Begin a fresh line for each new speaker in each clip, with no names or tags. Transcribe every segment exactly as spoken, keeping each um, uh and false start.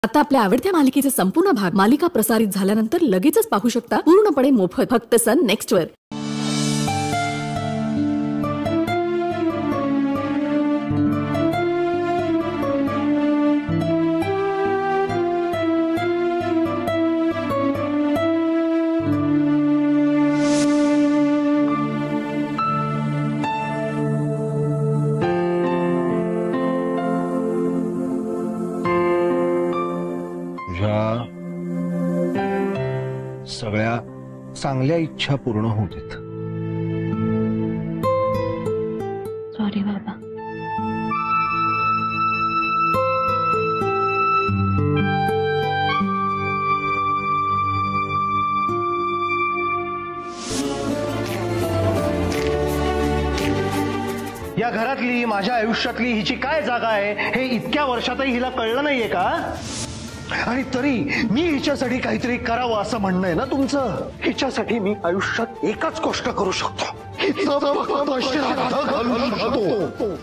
आता आपल्या आवडत्या मालिकेचे संपूर्ण भाग मालिका प्रसारित झाल्यानंतर लगेचच पाहू शकता पूर्णपणे मोफत फक्त सन नेक्स्ट वर।
सगळ्या चांगल्या इच्छा पूर्ण होऊ देत।
सॉरी बाबा।
या घरातली माझ्या आयुष्यातली हिची काय जागा आहे हे इतक्या वर्षातही हिला कळलं नाहीये का? आणि तरी मी हिच्यासाठी काहीतरी करावं असं म्हणणं आहे ना तुमचं? हिच्यासाठी मी आयुष्यात एकच गोष्ट करू शकतो, हिचं फक्त श्राद्ध घालू शकतो।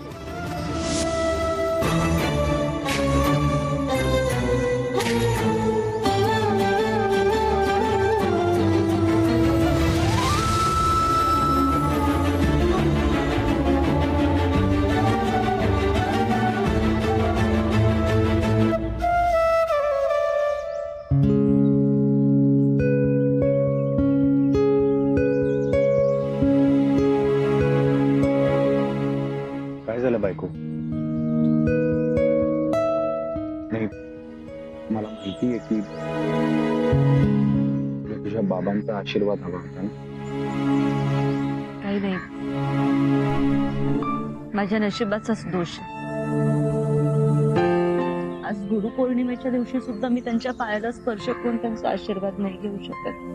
बायको नाही, मला माहिती आहे की तुझ्या बाबांचा आशीर्वाद हवा होता ना।
काही नाही, माझ्या नशिबाचाच दोष। आज गुरुपौर्णिमेच्या दिवशी सुद्धा मी त्यांच्या पायाला स्पर्श करून त्यांचा आशीर्वाद नाही घेऊ शकत।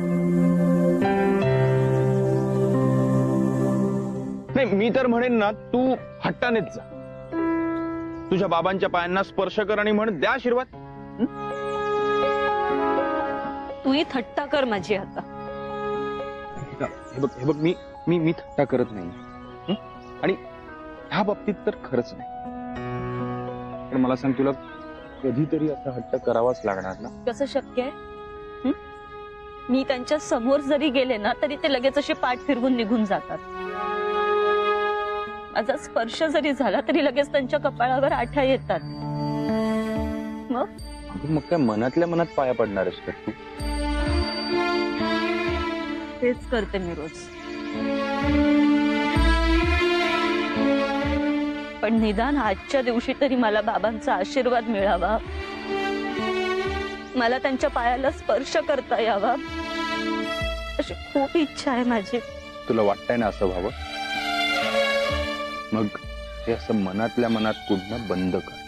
नाही, मी तर म्हणेन ना, तू हट्टानेच जा, तुझ्या बाबांच्या पायांना स्पर्श कर आणि म्हण द्या आशीर्वाद।
तूही थट्टा कर माझी आता।
हे बघ हे बघ मी मी मी थट्टा करत नाही, आणि ह्या बाबतीत तर खरंच नाही। पण मला सांग, तुला कधीतरी असा हट्ट करावाच लागणार ना?
कसं शक्य आहे? मी त्यांच्या समोर जरी गेले ना तरी ते लगेच असे पाठ फिरवून निघून जातात। माझा स्पर्श जरी झाला तरी लगेच त्यांच्या कपाळावर आठ्या येतात। मग
मग काय मनातल्या मनात पाया पडणारच का तू?
तेच करते मी रोज, पण निदान आजच्या दिवशी तरी मला बाबांचा आशीर्वाद मिळावा, मला त्यांच्या पायाला स्पर्श करता यावा अशी खूप इच्छा आहे माझी।
तुला वाटतंय ना असं व्हावं? मग हे असं मनातल्या मनात कुठनं बंद कर।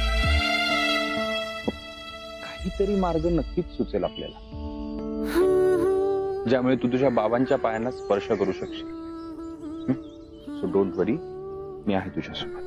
काहीतरी मार्ग नक्कीच सुचेल आपल्याला, ज्यामुळे तू तुझ्या बाबांच्या पायांना स्पर्श करू शकशील। सो डोंट वरी, मी आहे तुझ्यासोबत।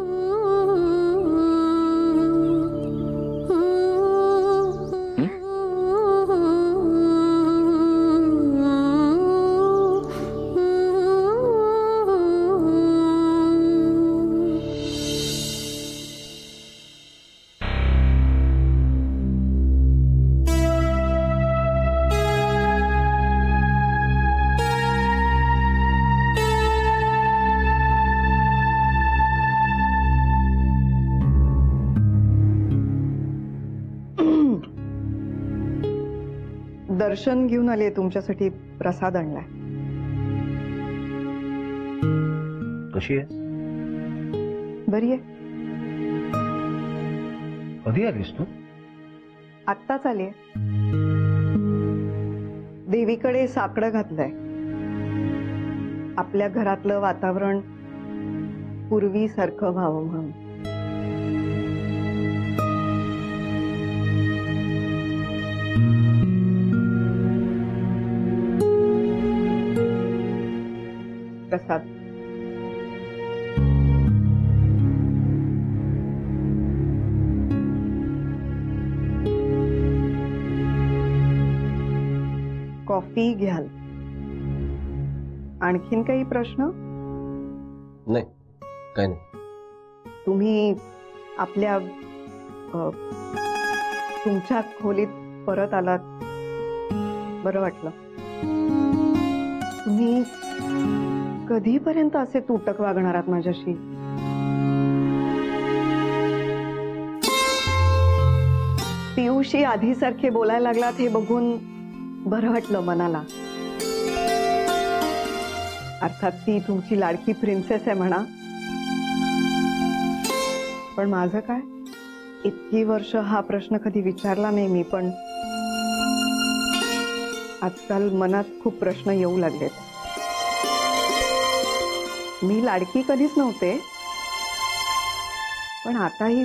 दर्शन घेऊन आले, तुमच्यासाठी प्रसाद आणलाय।
कशी आहे?
बरी आहे।
कधी आलीस तू?
आत्ताच आले। देवीकडे साकडं घातलंय, आपल्या घरातलं वातावरण पूर्वी सारखं व्हावं म्हणून। प्रसाद। कॉफी घ्याल? आणखीन काही प्रश्न?
नाही, काही नाही।
तुम्ही आपल्या तुमच्या खोलीत परत आलात बरं वाटलं. तुम्ही कधीपर्यंत असे तुटक वागणार आहात माझ्याशी? पियुशी आधीसारखे बोलायला लागलात हे बघून बरं वाटलं मनाला. अर्थात ती तुमची लाडकी प्रिन्सेस आहे म्हणा, पण माझं काय? इतकी वर्ष हा प्रश्न कधी विचारला नाही मी, पण आजकाल मनात खूप प्रश्न येऊ लागलेत. मी लाडकी कधीच नव्हते, पण आताही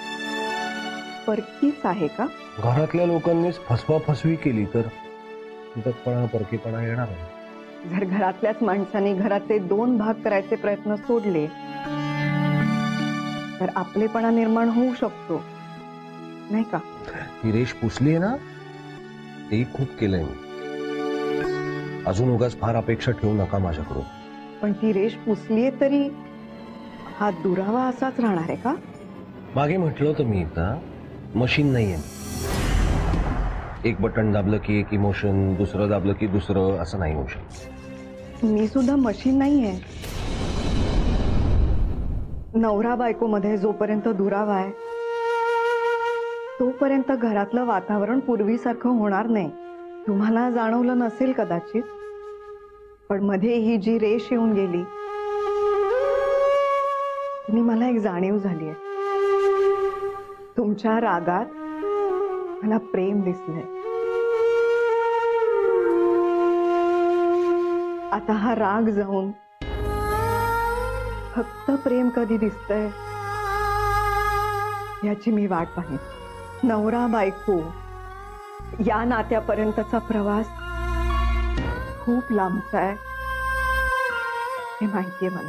परकीच आहे का?
घरातल्या लोकांनीच फसवा फसवी केली तर तुटकपणा परकीपणा येणार आहे.
जर घरातल्याच माणसांनी घराचे दोन भाग करायचे प्रयत्न सोडले तर आपलेपणा निर्माण होऊ शकतो, नाही का?
ती रेष पुसली ना, तेही खूप केलंय मी. अजून उगाच फार अपेक्षा ठेवू नका माझ्याकडून.
पण ती रेष पुसलीये तरी हा दुरावा असाच राहणार आहे का?
मागे म्हटलं होतं मी एकदा, मशीन नाहीये. एक बटन दाबलं की एक इमोशन, दुसरं दाबलं की दुसरं, असं नाही होऊ शकत.
मी सुद्धा मशीन नाहीये. नवरा बायको मध्ये जोपर्यंत दुरावा आहे तोपर्यंत घरातलं वातावरण पूर्वीसारखं होणार नाही. तुम्हाला जाणवलं नसेल कदाचित, पण मध्ये ही जी रेष येऊन गेली ती मला एक जाणीव झाली आहे. तुमच्या रागात मला प्रेम दिसलंय. आता हा राग जाऊन फक्त प्रेम कधी दिसतंय याची मी वाट पाहीन. नवरा बायको या नात्यापर्यंतचा प्रवास खूप लांबचा आहे हे माहितीये मला.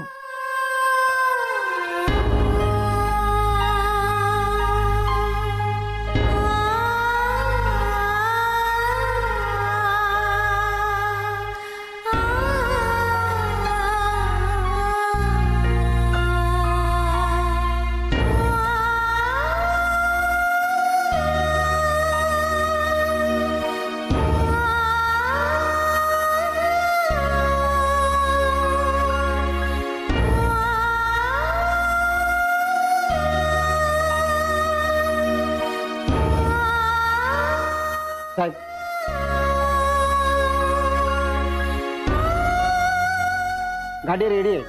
गाडी रेडी आहे.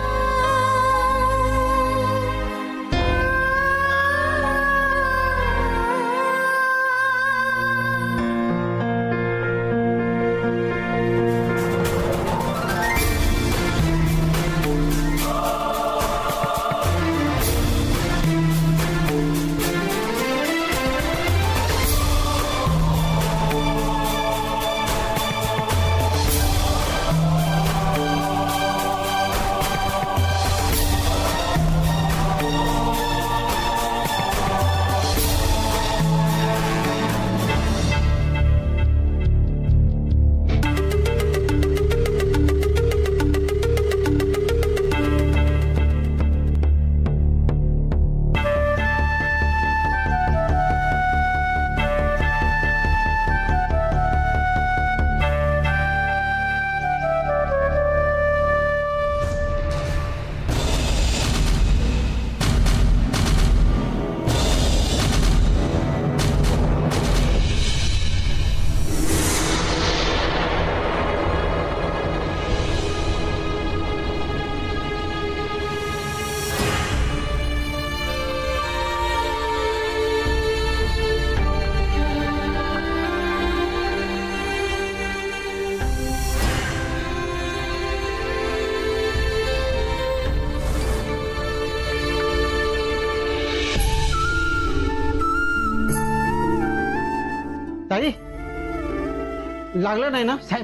ताई, लागलं नाही ना साहेब?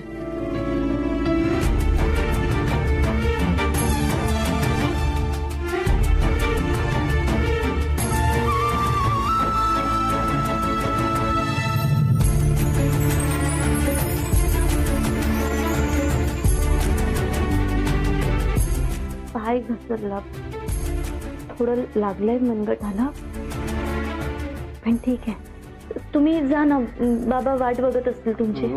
पाय घसरला, थोडं लागलंय मनगटाला, पण ठीक आहे, तुम्ही जा ना, बाबा वाट बघत असतील तुमची.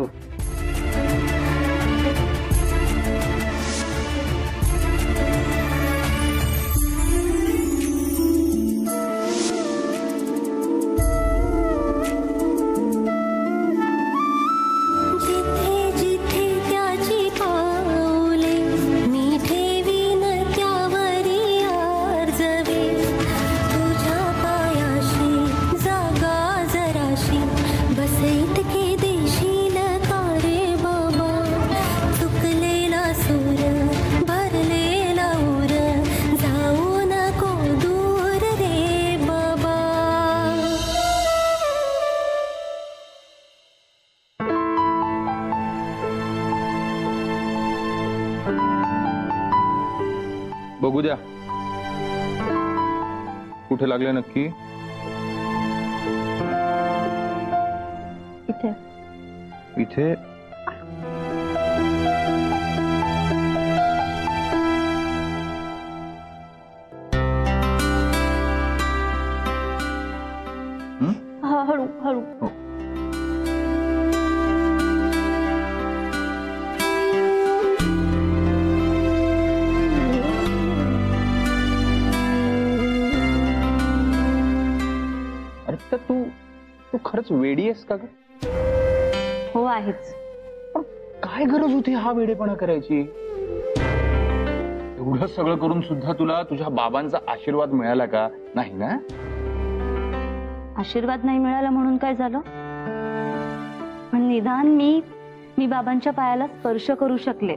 बघू द्या कुठे लागले नक्की.
इथे
इथे
हा, हळू हळू.
तर तू तू खरंच वेडी आहेस का ग?
हो आहेच.
पण काय गरज होती हा वेडेपणा करायची? एवढं सगळं करून सुद्धा तुला तुझ्या बाबांचा आशीर्वाद मिळाला का? नाही ना.
आशीर्वाद नाही मिळाला म्हणून काय झालं? पण निदान मी मी बाबांच्या पायाला स्पर्श करू शकले.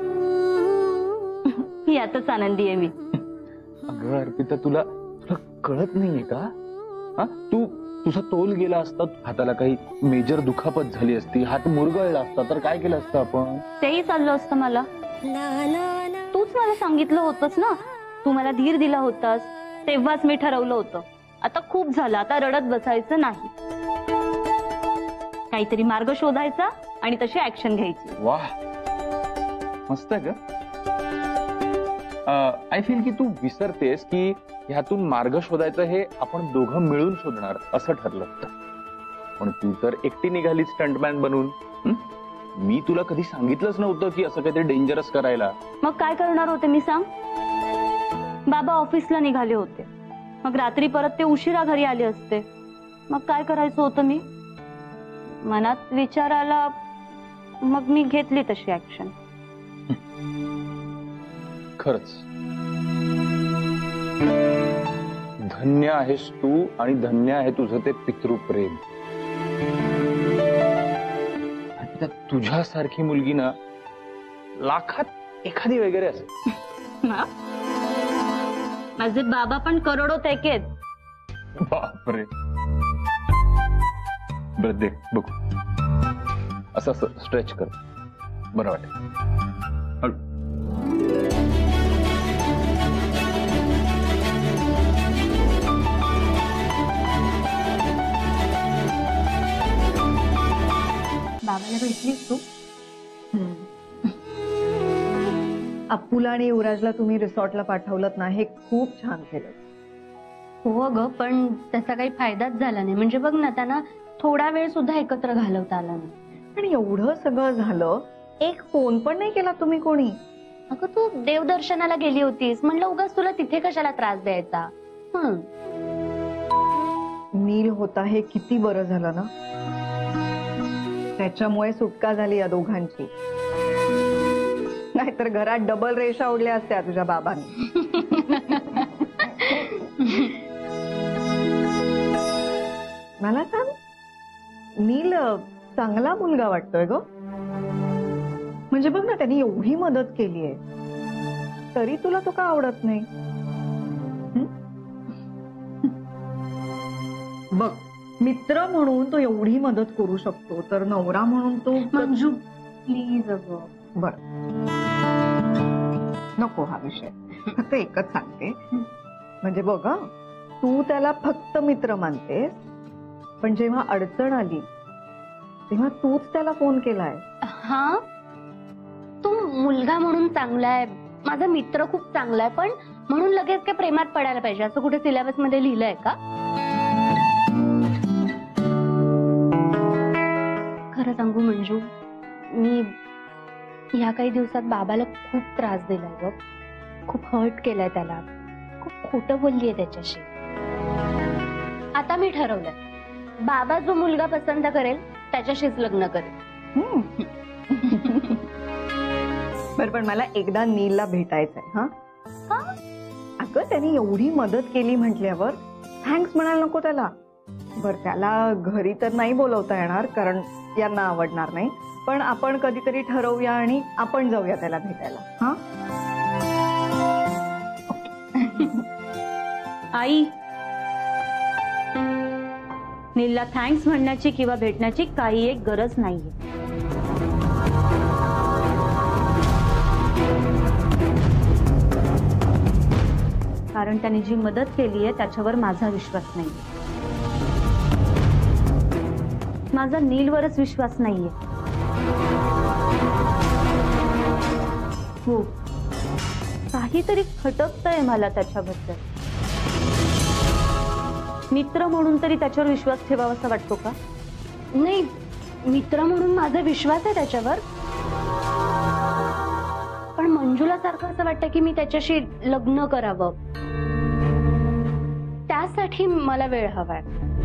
यातच आनंदी आहे मी.
अगं अर्पिता, तुला तुला कळत नाहीये का? हा, तू तुझा तोल गेला असता, हाताला काही मेजर दुखापत झाली असती, हात मुरगळला असता तर काय केलं असतं आपण?
तेही चाललं असतं मला. तूच मला सांगितलं होतंस ना, तू मला धीर दिला होतास, तेव्हाच मी ठरवलं होतं आता खूप झालं, आता रडत बसायचं नाही, काहीतरी मार्ग शोधायचा आणि तशी ऍक्शन घ्यायची.
वाह, मस्त ग. आय फील की तू विसरतेस की ह्यातून मार्ग शोधायचं हे आपण दोघं मिळून शोधणार असं ठरलं होतं. पण तू तर एकटी निघाली स्टंटमॅन बनून. मी तुला कधी सांगितलंच नव्हतं की असं काहीतरी डेंजरस करायला.
मग काय करणार होते मी सांग? बाबा ऑफिसला निघाले होते, मग रात्री परत ते उशिरा घरी आले असते, मग काय करायचं होतं? मी मनात विचार आला, मग मी घेतली तशी ऍक्शन.
खरंच धन्य आहेस तू आणि धन्य आहे तुझं ते पितृप्रेम. तुझ्यासारखी मुलगी ना लाखात एखादी वगैरे असेल.
माझे बाबा पण करोडोत एक आहेत.
बापरे. बरं दे बघू, असं असं स्ट्रेच कर, बरं वाटेल.
बाबाला भेटलीस तू?
अप्पूला आणि युवराजला तुम्ही रिसॉर्टला पाठवलं ना, हे खूप छान केलं.
हो ग, पण त्याचा काही फायदाच झाला नाही. म्हणजे बघ ना, त्यांना थोडा वेळ सुद्धा एकत्र घालवता आला नाही.
आणि एवढं सगळं झालं, एक फोन पण नाही केला तुम्ही कोणी?
अगं तू देवदर्शनाला गेली होतीस, म्हणलं उगाच तुला तिथे कशाला त्रास द्यायचा म्हणून.
नील होता हे किती बरं झालं ना, त्याच्यामुळे सुटका झाली या दोघांची. नाहीतर घरात डबल रेषा ओढल्या असत्या तुझ्या बाबांनी. मला सांग, नील चांगला मुलगा वाटतोय ग. म्हणजे बघ ना, त्यांनी एवढी मदत केली आहे, तरी तुला तो का आवडत नाही? बघ, मित्र म्हणून तो एवढी मदत करू शकतो, तर नवरा म्हणून तो.
मंजू प्लीज. अगं
बर, नको हा विषय. फक्त एकच सांगते, म्हणजे बघ, तू त्याला फक्त मित्र मानतेस, पण जेव्हा अडचण आली तेव्हा तूच त्याला फोन केलाय.
हा, तू मुलगा म्हणून चांगला आहे, माझा मित्र खूप चांगला आहे, पण म्हणून लगेच काय प्रेमात पडायला पाहिजे असं कुठे सिलेबस मध्ये लिहिलंय का? ह्या काही दिवसात बाबाला खूप त्रास दिलाय ग, खूप हर्ट केलाय त्याला, खूप खोटं बोललीये त्याच्याशी. आता मी ठरवलंय, बाबा जो मुलगा पसंत करेल त्याच्याशीच लग्न करेल.
बर, पण मला एकदा नीलला भेटायचंय. हा
का?
अगं त्यांनी एवढी मदत केली म्हटल्यावर थँक्स म्हणायला नको त्याला. बर, त्याला घरी तर नाही बोलवता येणार कारण यांना आवडणार नाही, पण आपण कधीतरी ठरवूया आणि आपण जाऊया त्याला भेटायला. हा
आई, नीलला थँक्स म्हणण्याची किंवा भेटण्याची काही एक गरज नाहीये. कारण त्यांनी जी मदत केली आहे त्याच्यावर माझा विश्वास नाही, माझा नीलवरच विश्वास नाहीये. हो, काहीतरी खटकतंय मला त्याच्याबद्दल. मित्र म्हणून तरी त्याच्यावर विश्वास ठेवावा असा वाटतो का?
नाही, मित्र म्हणून माझा विश्वास आहे त्याच्यावर, पण मंजुला सारखं असं वाटतं की मी त्याच्याशी लग्न करावं. त्यासाठी मला वेळ हवाय.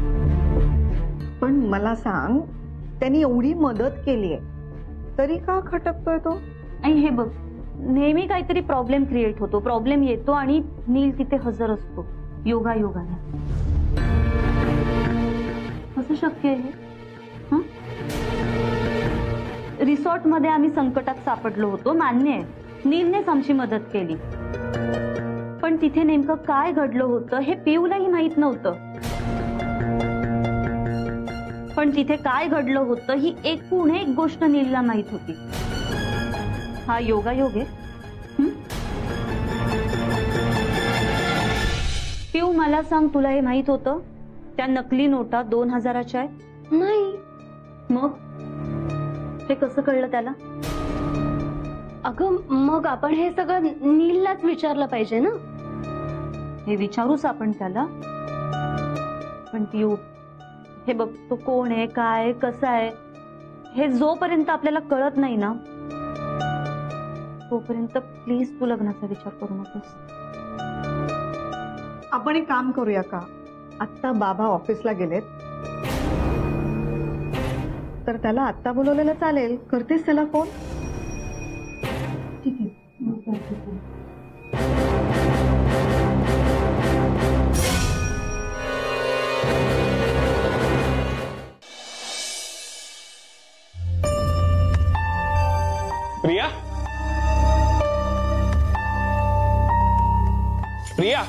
पण मला सांग, त्यांनी एवढी मदत केली आहे तरी का खटकतोय तो?
आणि हे बघ, नेहमी काहीतरी प्रॉब्लेम क्रिएट होतो, प्रॉब्लेम येतो आणि नील तिथे हजर असतो योगा योगाने. कसं शक्य आहे? रिसॉर्ट मध्ये आम्ही संकटात सापडलो होतो, मान्य आहे, नीलनेच आमची मदत केली, पण तिथे नेमकं काय घडलं होतं हे पिऊलाही माहित नव्हतं. पण तिथे काय घडलं होतं ही एकूण एक गोष्ट नीलला माहित होती. हा योगायोग आहे. पिऊ, मला सांग, तुला हे माहित होतं त्या नकली नोटा दोन हजाराच्या आहेत?
नाही.
मग हे कसं कळलं त्याला?
अगं, मग आपण हे सगळं नीललाच विचारलं पाहिजे ना.
हे विचारूच आपण त्याला, पण पिऊ हे बघ, तो कोण आहे, काय, कसा आहे, हे जोपर्यंत आपल्याला कळत नाही ना तोपर्यंत प्लीज तू लग्नाचा विचार करू नकोस.
आपण एक काम करूया का, आत्ता बाबा ऑफिसला गेलेत तर त्याला आत्ता बोलवलेलं चालेल. करतेस त्याला फोन?
ठीक आहे.
प्रिया, प्रिया,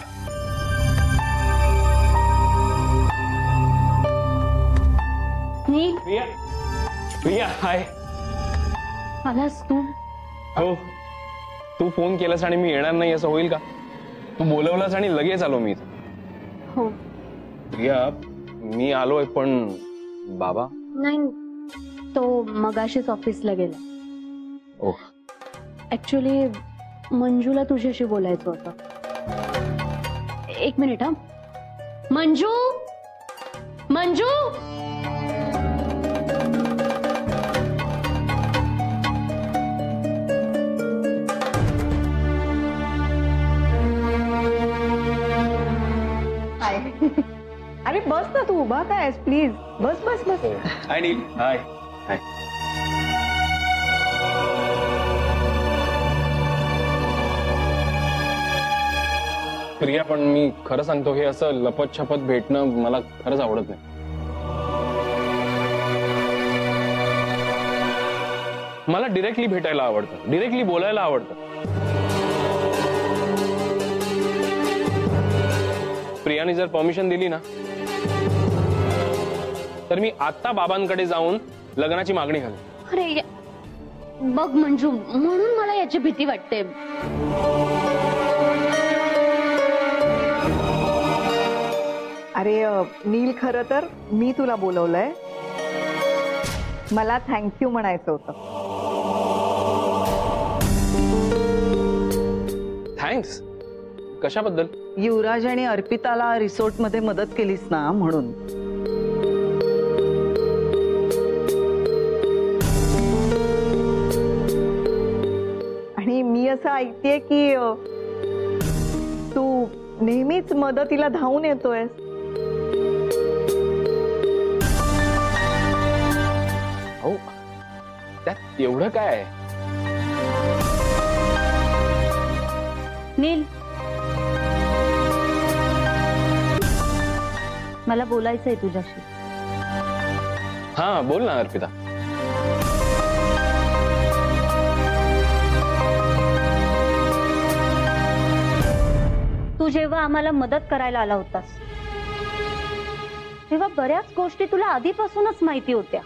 नील,
प्रिया, प्रिया, हाय.
आलास तू?
हो, तू फोन केलास आणि मी येणार नाही असं होईल का? तू बोलवलास आणि लगेच आलो मी.
हो.
प्रिया, मी आलोय, पण बाबा?
नाही, तो मगाशीच ऑफिसला गेला.
ओह.
ऍक्च्युली मंजूला तुझ्याशी बोलायचं होतं. एक मिनिट. हा, मंजू, मंजू.
अरे बस ना, तू उभा काय आहेस? प्लीज बस बस बस.
हाय नील. हाय हाय. प्रिया, पण मी खरं सांगतो, हे असं लपत छपत भेटणं मला खरंच आवडत नाही. मला डिरेक्टली भेटायला आवडतं, डिरेक्टली बोलायला आवडतं. प्रियाने जर परमिशन दिली ना तर मी आता बाबांकडे जाऊन लग्नाची मागणी घालेन.
अरे बघ मंजू, म्हणून मला याची भीती वाटते.
अरे नील, खरं तर मी तुला बोलवलंय, मला थँक्यू म्हणायचं होतं.
थँक्स? कशाबद्दल?
युवराज आणि अर्पिताला रिसोर्ट मध्ये मदत केलीस ना म्हणून. माहितीये की अ, तू नेहमीच मदतीला धावून येतोयस.
हो त्यात एवढं काय आहे?
नील, मला बोलायचंय तुझ्याशी.
हा बोल ना अर्पिता.
तू जेव्हा आम्हाला मदत करायला आला होतास तेव्हा बऱ्याच गोष्टी तुला आधीपासूनच माहिती होत्या.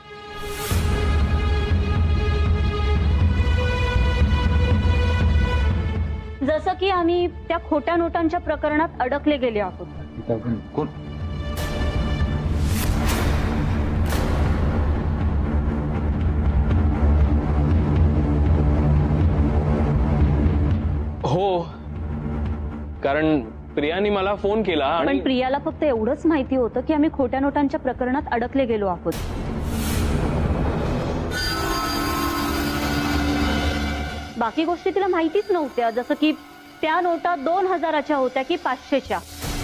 जसं की आम्ही त्या खोट्या नोटांच्या प्रकरणात अडकले गेले आहोत.
कोण?
हो, कारण प्रियाने मला फोन केला आणि
पण प्रियाला फक्त एवढंच माहिती होतं की आम्ही खोट्या नोटांच्या प्रकरणात अडकले गेलो आहोत. बाकी गोष्टी तिला माहितीच नव्हत्या, जसं की त्या नोटा दोन हजाराच्या होत्या की पाचशेच्या.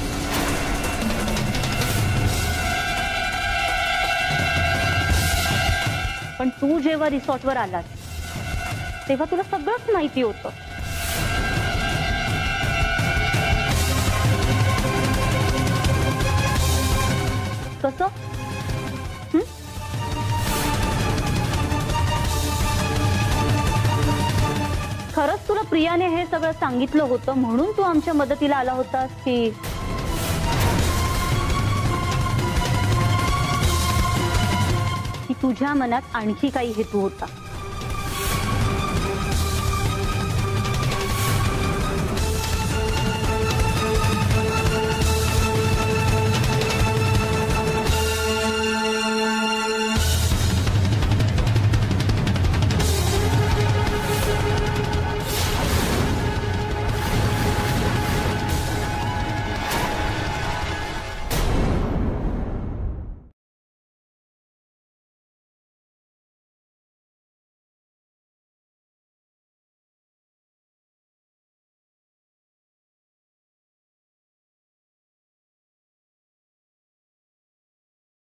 पण तू जेव्हा रिसॉर्टवर आलास तेव्हा तुला सगळंच माहिती होतं. कसं? हं? खरंच तुला प्रियाने हे सगळं सांगितलं होतं म्हणून तू आमच्या मदतीला आला होतास की की तुझ्या मनात आणखी काही हेतू होता?